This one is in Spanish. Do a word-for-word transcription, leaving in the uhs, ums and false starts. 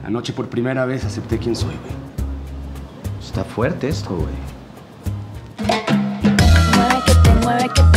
Anoche por primera vez acepté quién soy, güey. Está fuerte esto, güey. Mueve que te mueve que te